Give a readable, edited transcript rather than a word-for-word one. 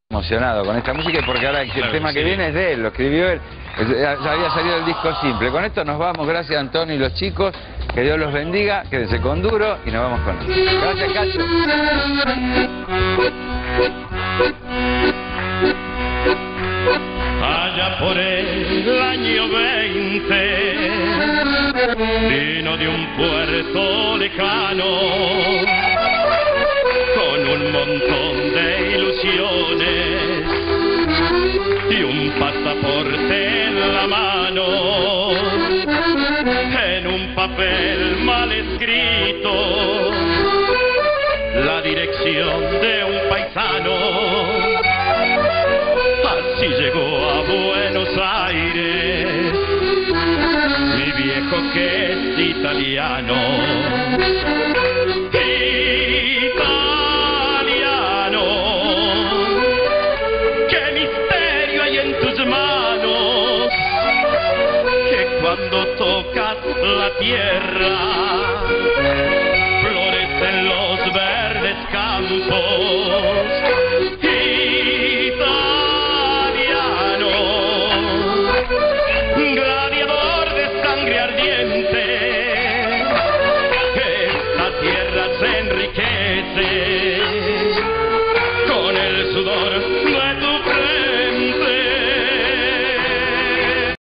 emocionado con esta música, porque ahora el tema que viene es de él, lo escribió él, ya había salido el disco Simple. Con esto nos vamos, gracias Antonio y los chicos, que Dios los bendiga, quédense con Duro y nos vamos con él. Gracias, Cacho. Allá por el año 20, vino de un puerto lejano, con un montón de ilusiones y un pasaporte en la mano, en un papel mal escrito, la dirección de un paisano. Así llegó a Buenos Aires mi viejo que es italiano. Italiano, qué misterio hay en tus manos, que cuando tocas la tierra florecen los verdes campos. Gladiador de sangre ardiente, esta tierra se enriquece.